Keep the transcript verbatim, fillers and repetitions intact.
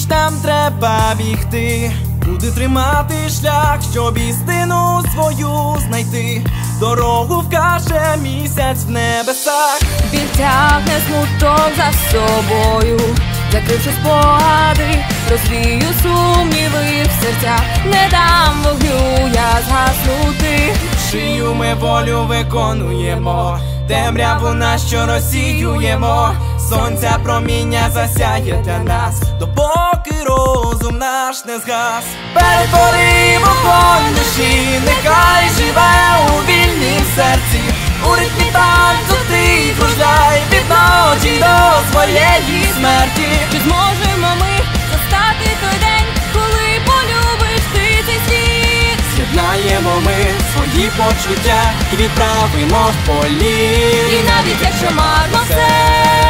там треба бігти, куди тримати шлях, щоб істину свою знайти. Дорогу вкаже місяць в небесах. Біль тягне смуток за собою, закривши спогади, розвію сумніви в серцях. Не дам вогню я згаснути. Чию ми волю виконуємо, темряву нащо розсіюємо. Сонця проміння засяє для нас, допоки розум наш не згас. Перетвори вогонь душі, нехай живе у вільнім серці. У ритмі танцю ти кружляй від ночі до своєї смерті. Чи зможемо ми застати той день, коли полюбиш ти цей світ? З'єднаємо ми свої почуття і відправимо в політ. І навіть якщо марно все